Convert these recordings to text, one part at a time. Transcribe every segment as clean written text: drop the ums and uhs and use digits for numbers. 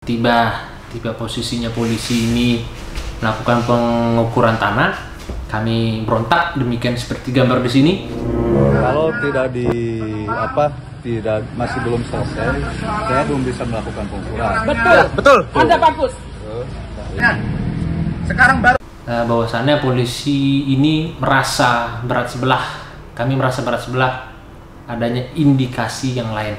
Tiba posisinya polisi ini melakukan pengukuran tanah, kami berontak, demikian seperti gambar di sini. Kalau masih belum selesai, saya belum bisa melakukan pengukuran. Betul. Anda bagus. Sekarang baru. Bahwasannya polisi ini merasa berat sebelah. Kami merasa berat sebelah adanya indikasi yang lain.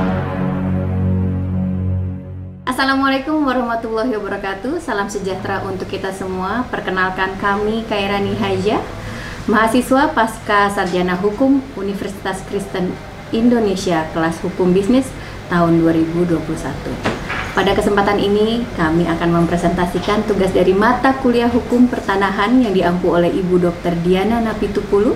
Assalamualaikum warahmatullahi wabarakatuh. Salam sejahtera untuk kita semua. Perkenalkan, kami Khairani Haja, mahasiswa pasca sarjana hukum Universitas Kristen Indonesia kelas hukum bisnis tahun 2021. Pada kesempatan ini kami akan mempresentasikan tugas dari mata kuliah hukum pertanahan yang diampu oleh Ibu Dr. Diana Napitupulu,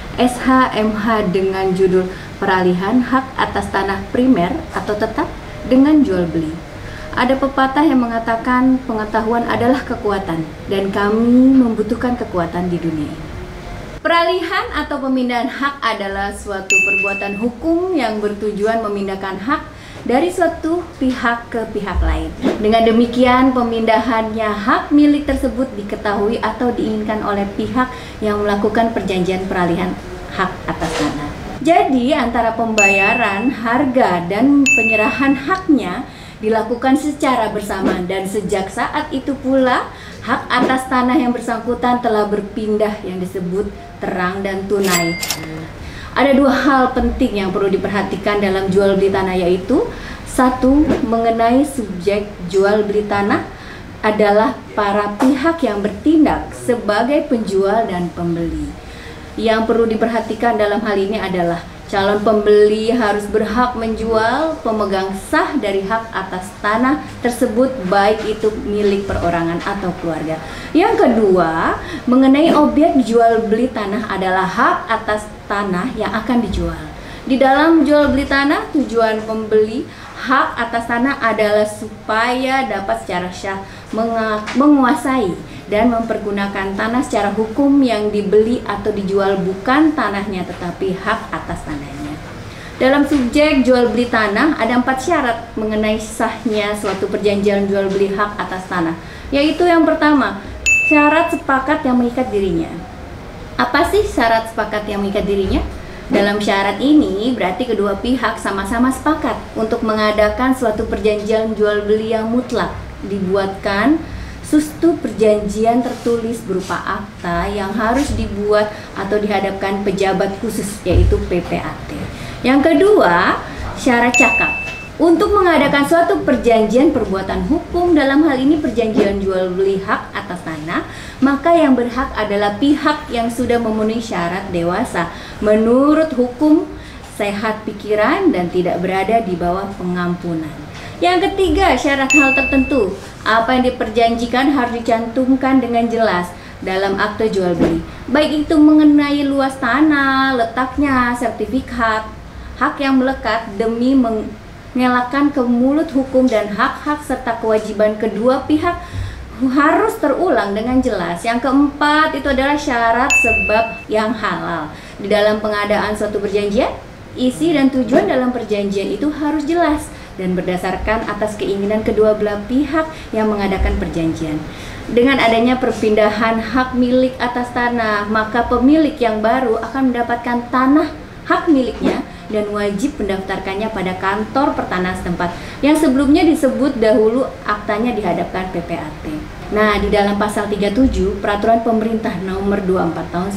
SH/MH, dengan judul Peralihan Hak Atas Tanah Primer atau Tetap dengan Jual Beli. Ada pepatah yang mengatakan pengetahuan adalah kekuatan, dan kami membutuhkan kekuatan di dunia ini. Peralihan atau pemindahan hak adalah suatu perbuatan hukum yang bertujuan memindahkan hak dari suatu pihak ke pihak lain. Dengan demikian, pemindahannya hak milik tersebut diketahui atau diinginkan oleh pihak yang melakukan perjanjian peralihan hak atas tanah. Jadi, antara pembayaran harga dan penyerahan haknya dilakukan secara bersamaan, dan sejak saat itu pula hak atas tanah yang bersangkutan telah berpindah yang disebut terang dan tunai. Ada dua hal penting yang perlu diperhatikan dalam jual beli tanah, yaitu satu, mengenai subjek jual beli tanah adalah para pihak yang bertindak sebagai penjual dan pembeli. Yang perlu diperhatikan dalam hal ini adalah calon pembeli harus berhak menjual pemegang sah dari hak atas tanah tersebut, baik itu milik perorangan atau keluarga. Yang kedua, mengenai objek jual beli tanah adalah hak atas tanah yang akan dijual. Di dalam jual beli tanah, tujuan pembeli hak atas tanah adalah supaya dapat secara syah menguasai dan mempergunakan tanah secara hukum yang dibeli atau dijual, bukan tanahnya tetapi hak atas tanahnya. Dalam subjek jual beli tanah ada 4 syarat mengenai sahnya suatu perjanjian jual beli hak atas tanah, yaitu yang pertama, syarat sepakat yang mengikat dirinya. Apa sih syarat sepakat yang mengikat dirinya? Dalam syarat ini berarti kedua pihak sama-sama sepakat untuk mengadakan suatu perjanjian jual beli yang mutlak, dibuatkan sustu perjanjian tertulis berupa akta yang harus dibuat atau dihadapkan pejabat khusus, yaitu PPAT. Yang kedua, syarat cakap. Untuk mengadakan suatu perjanjian perbuatan hukum, dalam hal ini perjanjian jual beli hak atas tanah, maka yang berhak adalah pihak yang sudah memenuhi syarat dewasa menurut hukum, sehat pikiran, dan tidak berada di bawah pengampunan. Yang ketiga, syarat hal tertentu. Apa yang diperjanjikan harus dicantumkan dengan jelas dalam akte jual beli, baik itu mengenai luas tanah, letaknya, sertifikat, hak yang melekat demi mengelakkan ke mulut hukum, dan hak-hak serta kewajiban kedua pihak harus terulang dengan jelas. Yang keempat, itu adalah syarat sebab yang halal. Di dalam pengadaan suatu perjanjian, isi dan tujuan dalam perjanjian itu harus jelas dan berdasarkan atas keinginan kedua belah pihak yang mengadakan perjanjian. Dengan adanya perpindahan hak milik atas tanah, maka pemilik yang baru akan mendapatkan tanah hak miliknya dan wajib mendaftarkannya pada kantor pertanahan setempat yang sebelumnya disebut dahulu aktanya dihadapkan PPAT. Nah, di dalam pasal 37 Peraturan Pemerintah Nomor 24 Tahun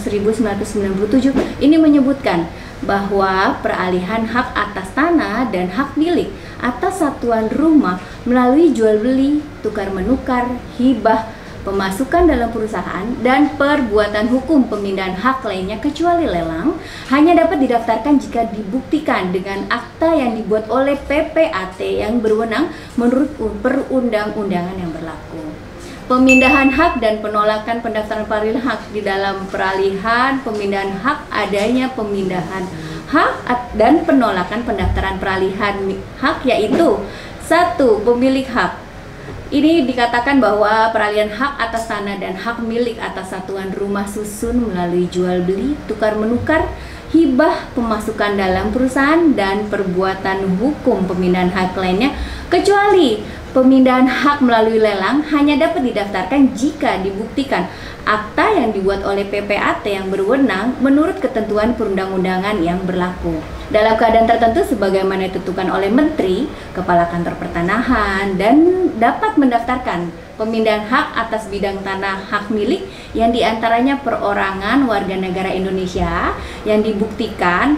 1997 ini menyebutkan bahwa peralihan hak atas tanah dan hak milik atas satuan rumah melalui jual beli, tukar menukar, hibah, pemasukan dalam perusahaan, dan perbuatan hukum pemindahan hak lainnya kecuali lelang hanya dapat didaftarkan jika dibuktikan dengan akta yang dibuat oleh PPAT yang berwenang menurut perundang-undangan yang berlaku. Pemindahan hak dan penolakan pendaftaran peralihan hak. Di dalam peralihan pemindahan hak adanya pemindahan hak dan penolakan pendaftaran peralihan hak, yaitu 1. Pemilik hak. Ini dikatakan bahwa peralihan hak atas tanah dan hak milik atas satuan rumah susun melalui jual beli, tukar menukar, hibah pemasukan dalam perusahaan, dan perbuatan hukum pemindahan hak lainnya, kecuali pemindahan hak melalui lelang hanya dapat didaftarkan jika dibuktikan akta yang dibuat oleh PPAT yang berwenang menurut ketentuan perundang-undangan yang berlaku. Dalam keadaan tertentu sebagaimana ditentukan oleh Menteri, Kepala Kantor Pertanahan, dan dapat mendaftarkan pemindahan hak atas bidang tanah hak milik yang diantaranya perorangan warga negara Indonesia yang dibuktikan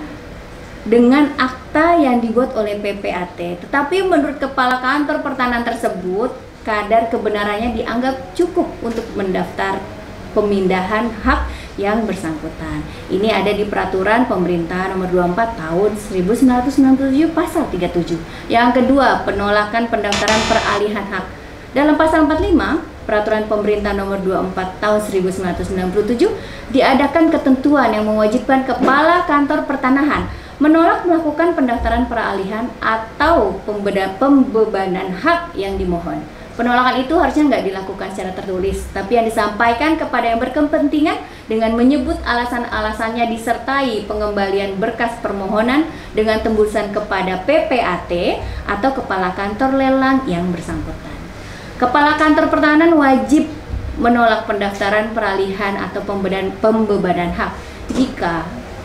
dengan akta yang dibuat oleh PPAT. Tetapi menurut Kepala Kantor Pertanahan tersebut, kadar kebenarannya dianggap cukup untuk mendaftar pemindahan hak yang bersangkutan. Ini ada di Peraturan Pemerintah Nomor 24 Tahun 1997 Pasal 37. Yang kedua, penolakan pendaftaran peralihan hak. Dalam Pasal 45 Peraturan Pemerintah Nomor 24 Tahun 1997 diadakan ketentuan yang mewajibkan Kepala Kantor Pertanahan menolak melakukan pendaftaran peralihan atau pembebanan hak yang dimohon. Penolakan itu harusnya nggak dilakukan secara tertulis, tapi yang disampaikan kepada yang berkepentingan dengan menyebut alasan-alasannya disertai pengembalian berkas permohonan dengan tembusan kepada PPAT atau Kepala Kantor Lelang yang bersangkutan. Kepala Kantor Pertahanan wajib menolak pendaftaran peralihan atau pembebanan hak jika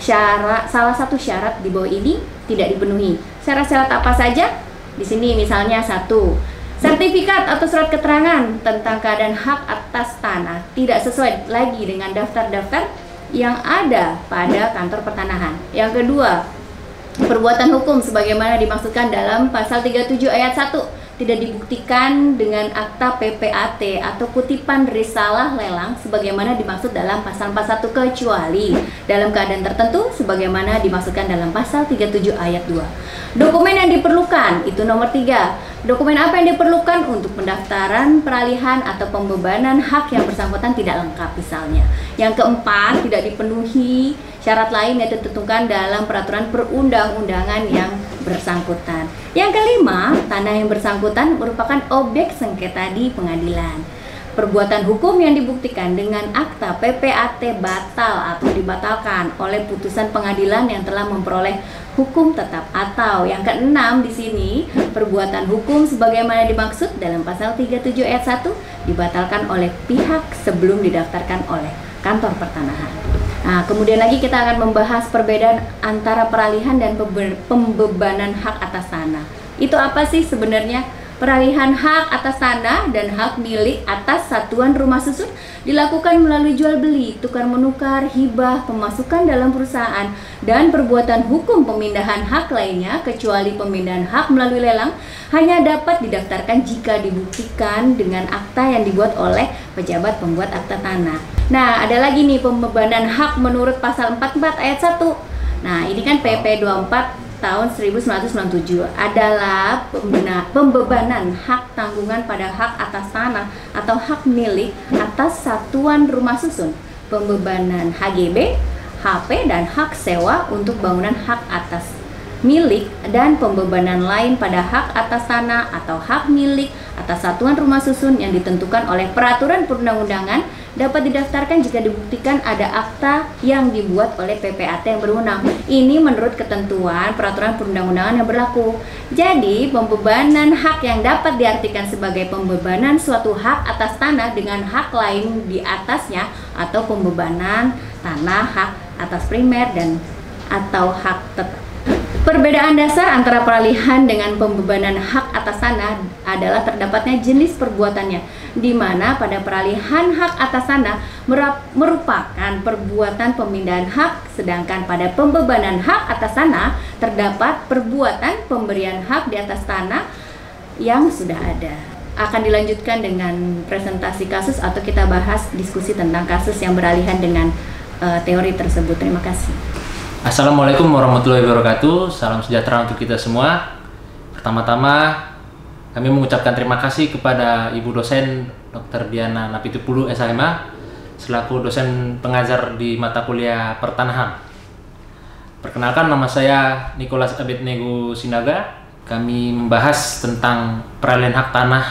salah satu syarat di bawah ini tidak dipenuhi. Syarat-syarat apa saja? Di sini misalnya 1. Sertifikat atau surat keterangan tentang keadaan hak atas tanah tidak sesuai lagi dengan daftar-daftar yang ada pada kantor pertanahan. Yang kedua, perbuatan hukum sebagaimana dimaksudkan dalam pasal 37 ayat 1 tidak dibuktikan dengan akta PPAT atau kutipan risalah lelang sebagaimana dimaksud dalam pasal 41 kecuali dalam keadaan tertentu sebagaimana dimaksudkan dalam pasal 37 ayat 2. Dokumen yang diperlukan itu nomor 3. Dokumen apa yang diperlukan untuk pendaftaran peralihan atau pembebanan hak yang bersangkutan tidak lengkap misalnya. Yang keempat, tidak dipenuhi syarat lain yang ditentukan dalam peraturan perundang-undangan yang bersangkutan. Yang kelima, tanah yang bersangkutan merupakan objek sengketa di pengadilan. Perbuatan hukum yang dibuktikan dengan akta PPAT batal atau dibatalkan oleh putusan pengadilan yang telah memperoleh hukum tetap. Atau yang keenam di sini, perbuatan hukum sebagaimana dimaksud dalam pasal 37 ayat 1 dibatalkan oleh pihak sebelum didaftarkan oleh kantor pertanahan. Nah, kemudian lagi kita akan membahas perbedaan antara peralihan dan pembebanan hak atas tanah. Itu apa sih sebenarnya? Peralihan hak atas tanah dan hak milik atas satuan rumah susun dilakukan melalui jual beli, tukar menukar, hibah, pemasukan dalam perusahaan, dan perbuatan hukum pemindahan hak lainnya kecuali pemindahan hak melalui lelang hanya dapat didaftarkan jika dibuktikan dengan akta yang dibuat oleh pejabat pembuat akta tanah. Nah, ada lagi nih pembebanan hak menurut pasal 44 ayat 1. Nah, ini kan PP 24 tahun 1997 adalah pembebanan hak tanggungan pada hak atas tanah atau hak milik atas satuan rumah susun, pembebanan HGB, HP, dan hak sewa untuk bangunan hak atas milik, dan pembebanan lain pada hak atas tanah atau hak milik atas satuan rumah susun yang ditentukan oleh peraturan perundang-undangan dapat didaftarkan jika dibuktikan ada akta yang dibuat oleh PPAT yang berwenang. Ini menurut ketentuan peraturan perundang-undangan yang berlaku. Jadi, pembebanan hak yang dapat diartikan sebagai pembebanan suatu hak atas tanah dengan hak lain di atasnya atau pembebanan tanah hak atas primer dan atau hak tetap. Perbedaan dasar antara peralihan dengan pembebanan hak atas tanah adalah terdapatnya jenis perbuatannya, di mana pada peralihan hak atas tanah merupakan perbuatan pemindahan hak, sedangkan pada pembebanan hak atas tanah terdapat perbuatan pemberian hak di atas tanah yang sudah ada. Akan dilanjutkan dengan presentasi kasus atau kita bahas diskusi tentang kasus yang beralihan dengan teori tersebut. Terima kasih. Assalamualaikum warahmatullahi wabarakatuh. Salam sejahtera untuk kita semua. Pertama-tama kami mengucapkan terima kasih kepada Ibu dosen Dr. Diana Napitupulu SHMA selaku dosen pengajar di mata kuliah pertanahan. Perkenalkan, nama saya Nicholas Abednego Sinaga. Kami membahas tentang peralihan hak tanah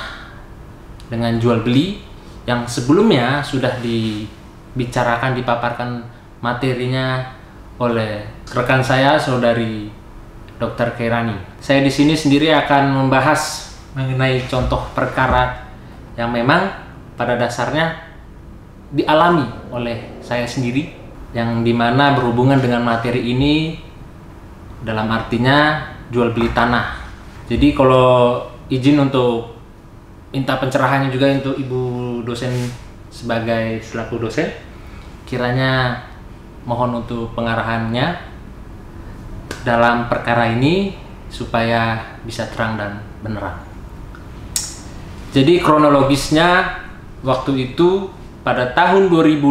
dengan jual beli yang sebelumnya sudah dibicarakan, dipaparkan materinya oleh rekan saya, saudari Dr. Khairani. Saya di sini sendiri akan membahas mengenai contoh perkara yang memang pada dasarnya dialami oleh saya sendiri, yang dimana berhubungan dengan materi ini dalam artinya jual beli tanah. Jadi kalau izin untuk minta pencerahannya juga untuk Ibu dosen sebagai selaku dosen, kiranya mohon untuk pengarahannya dalam perkara ini supaya bisa terang dan beneran. Jadi kronologisnya, waktu itu pada tahun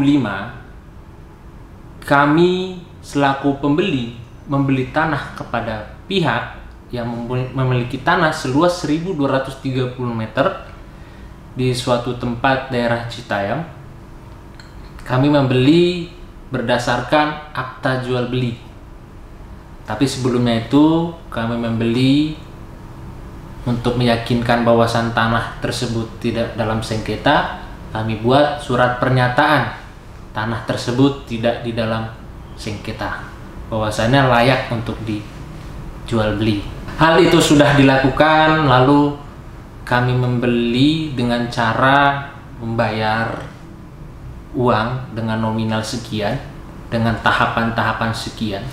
2005 kami selaku pembeli membeli tanah kepada pihak yang memiliki tanah seluas 1.230 meter di suatu tempat daerah Citayam. Kami membeli berdasarkan akta jual beli. Tapi sebelumnya itu kami membeli untuk meyakinkan bahwasan tanah tersebut tidak dalam sengketa. Kami buat surat pernyataan tanah tersebut tidak di dalam sengketa, bahwasannya layak untuk dijual beli. Hal itu sudah dilakukan, lalu kami membeli dengan cara membayar uang dengan nominal sekian, dengan tahapan-tahapan sekian,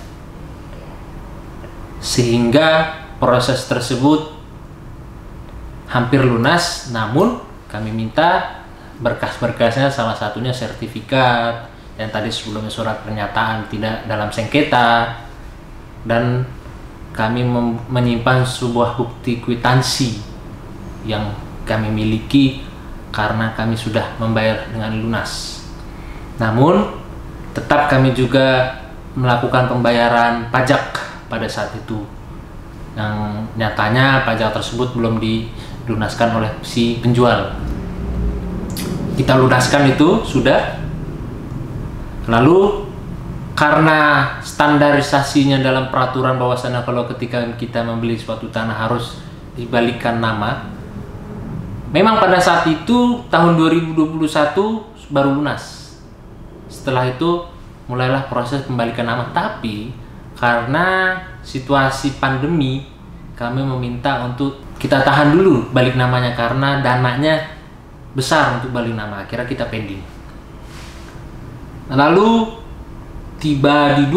sehingga proses tersebut hampir lunas. Namun kami minta berkas-berkasnya, salah satunya sertifikat yang tadi sebelumnya surat pernyataan tidak dalam sengketa, dan kami menyimpan sebuah bukti kwitansi yang kami miliki karena kami sudah membayar dengan lunas. Namun tetap kami juga melakukan pembayaran pajak pada saat itu, yang nyatanya pajak tersebut belum dilunaskan oleh si penjual. Kita lunaskan itu sudah. Lalu karena standarisasinya dalam peraturan bahwasannya kalau ketika kita membeli suatu tanah harus dibalikkan nama, memang pada saat itu tahun 2021 baru lunas. Setelah itu mulailah proses pembalikan nama, tapi karena situasi pandemi kami meminta untuk kita tahan dulu balik namanya karena dananya besar untuk balik nama. Akhirnya kita pending. Lalu tiba di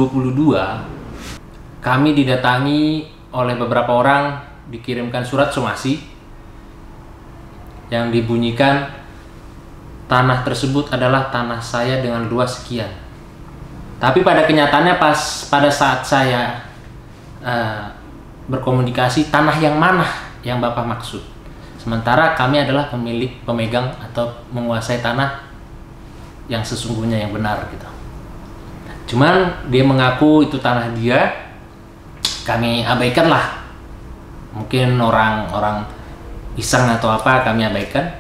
2022 kami didatangi oleh beberapa orang, dikirimkan surat somasi yang dibunyikan tanah tersebut adalah tanah saya dengan luas sekian. Tapi pada kenyataannya pada saat saya berkomunikasi, tanah yang mana yang Bapak maksud? Sementara kami adalah pemegang atau menguasai tanah yang sesungguhnya yang benar gitu. Cuman dia mengaku itu tanah dia, kami abaikan lah. Mungkin orang iseng atau apa, kami abaikan.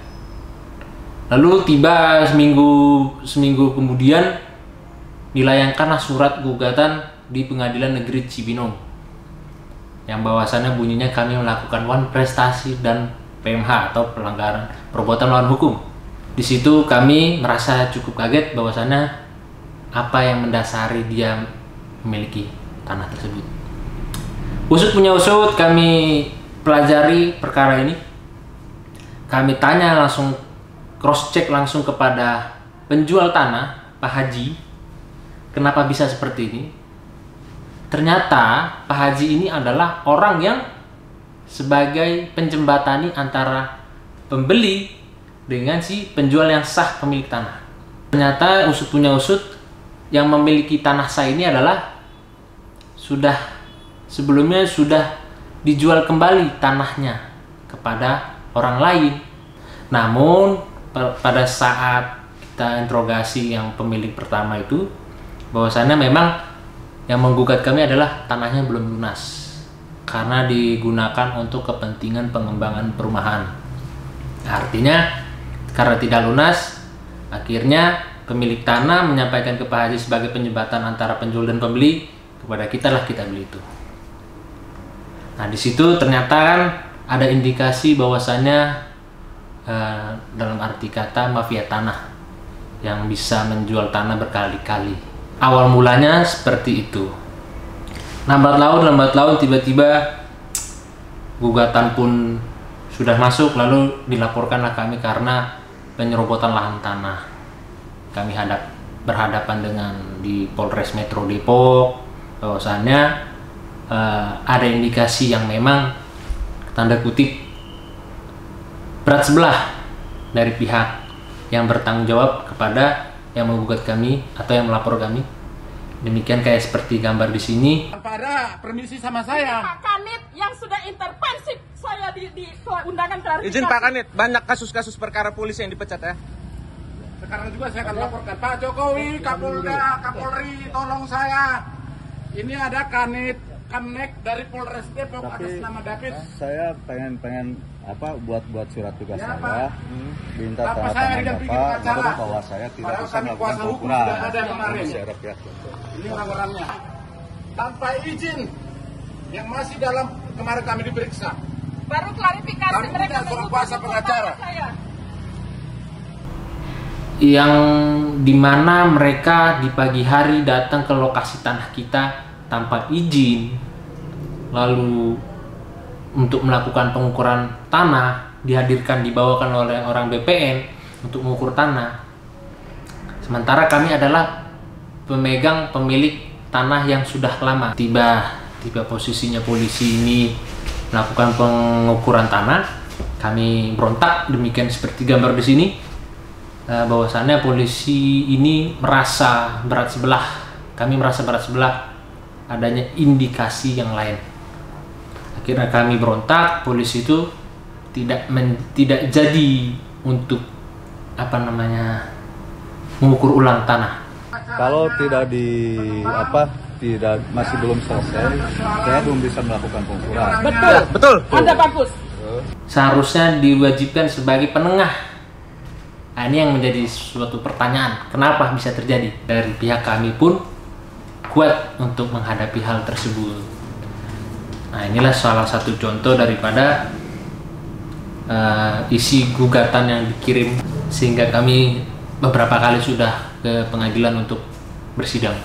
Lalu tiba seminggu kemudian dilayangkanlah surat gugatan di Pengadilan Negeri Cibinong, yang bahwasannya bunyinya kami melakukan prestasi dan PMH atau pelanggaran perbuatan melawan hukum. Di situ kami merasa cukup kaget bahwasannya apa yang mendasari dia memiliki tanah tersebut. Usut punya usut, kami pelajari perkara ini. Kami tanya langsung, cross check langsung kepada penjual tanah, Pak Haji, kenapa bisa seperti ini? Ternyata Pak Haji ini adalah orang yang sebagai penjembatani antara pembeli dengan si penjual yang sah pemilik tanah. Ternyata usut punya usut, yang memiliki tanah saya ini adalah sebelumnya sudah dijual kembali tanahnya kepada orang lain. Namun pada saat kita interogasi yang pemilik pertama itu, bahwasannya memang yang menggugat kami adalah tanahnya belum lunas karena digunakan untuk kepentingan pengembangan perumahan. Artinya karena tidak lunas, akhirnya pemilik tanah menyampaikan ke Pak Haji sebagai penjembatan antara penjual dan pembeli, kepada kita lah kita beli itu. Nah, di situ ternyata kan ada indikasi bahwasannya dalam arti kata mafia tanah yang bisa menjual tanah berkali-kali. awal mulanya seperti itu. Lambat laun tiba-tiba gugatan pun sudah masuk, lalu dilaporkanlah kami karena penyerobotan lahan tanah. Kami berhadapan dengan di Polres Metro Depok, bahwasannya ada indikasi yang memang tanda kutip berat sebelah dari pihak yang bertanggung jawab kepada yang menggugat kami atau yang melapor kami. Demikian kayak seperti gambar di sini. Tanpa ada permisi sama saya. Pak Kanit yang sudah intervensi saya di undangan klarifikasi. Izin Pak Kanit, banyak kasus-kasus perkara polisi yang dipecat ya. Sekarang juga saya akan laporkan. Pak Jokowi, Kapolda, Kapolri, tolong saya. Ini ada Kanit, Kamnek dari Polres Depok atas nama David. Saya pengen buat surat tugas Ya, saya, Pak. minta Apa tanda saya tangan didampingi Bapak pengacara? bahwa saya tidak Padahal bisa kami melakukan kuasa hukum pengukuran. sudah ada kemarin. Masih ada pihak tertentu. Ini orang-orangnya. Tanpa izin yang masih dalam kemarin kami diperiksa. Baru klarifikasi Kami mereka tidak berkuasa pengacara. saya. Yang dimana mereka di pagi hari datang ke lokasi tanah kita tanpa izin, lalu untuk melakukan pengukuran tanah dibawakan oleh orang BPN untuk mengukur tanah. Sementara kami adalah pemilik tanah yang sudah lama. Tiba posisinya polisi ini melakukan pengukuran tanah, kami berontak, demikian seperti gambar di sini. Bahwasannya polisi ini merasa berat sebelah, kami merasa berat sebelah adanya indikasi yang lain. Akhirnya kami berontak, polisi itu tidak jadi untuk mengukur ulang tanah. Kalau masih belum selesai, saya belum bisa melakukan pengukuran. Betul. Anda bagus. Seharusnya diwajibkan sebagai penengah. Nah, ini yang menjadi suatu pertanyaan, kenapa bisa terjadi? Dari pihak kami pun kuat untuk menghadapi hal tersebut. Nah, inilah salah satu contoh daripada isi gugatan yang dikirim, sehingga kami beberapa kali sudah ke pengadilan untuk bersidang.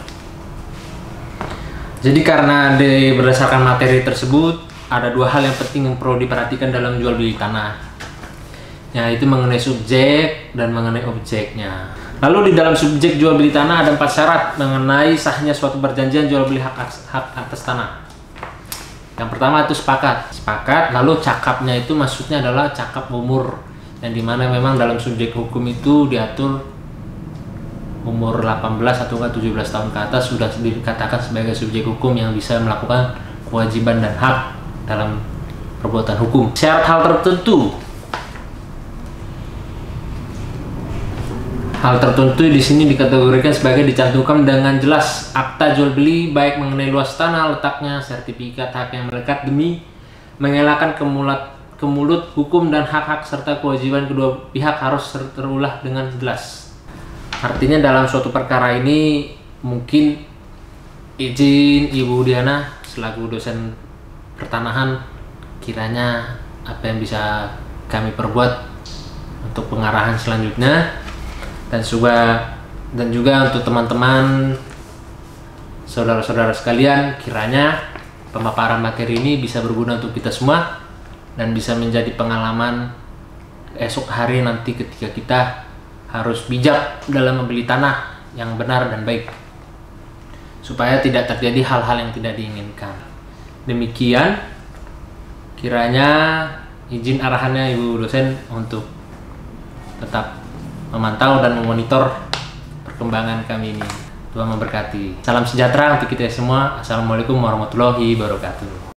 Jadi karena berdasarkan materi tersebut, ada dua hal yang penting yang perlu diperhatikan dalam jual beli tanah, yaitu mengenai subjek dan mengenai objeknya. Lalu di dalam subjek jual beli tanah ada 4 syarat mengenai sahnya suatu perjanjian jual beli hak atas tanah. Yang pertama itu sepakat, lalu cakapnya itu maksudnya adalah cakap umur, yang dimana memang dalam subjek hukum itu diatur umur 18 atau 17 tahun ke atas sudah dikatakan sebagai subjek hukum yang bisa melakukan kewajiban dan hak dalam perbuatan hukum. Syarat hal tertentu di sini dikategorikan sebagai dicantumkan dengan jelas akta jual beli, baik mengenai luas tanah, letaknya, sertifikat hak yang melekat demi mengelakkan kemulut hukum dan hak-hak serta kewajiban kedua pihak harus terulah dengan jelas. Artinya dalam suatu perkara ini mungkin izin Ibu Diana selaku dosen pertanahan, kiranya apa yang bisa kami perbuat untuk pengarahan selanjutnya. Dan juga untuk teman-teman saudara-saudara sekalian, kiranya pemaparan materi ini bisa berguna untuk kita semua dan bisa menjadi pengalaman esok hari nanti ketika kita harus bijak dalam membeli tanah yang benar dan baik, supaya tidak terjadi hal-hal yang tidak diinginkan. Demikian kiranya izin arahannya Ibu dosen untuk tetap memantau dan memonitor perkembangan kami ini. Tuhan memberkati. Salam sejahtera untuk kita semua. Assalamualaikum warahmatullahi wabarakatuh.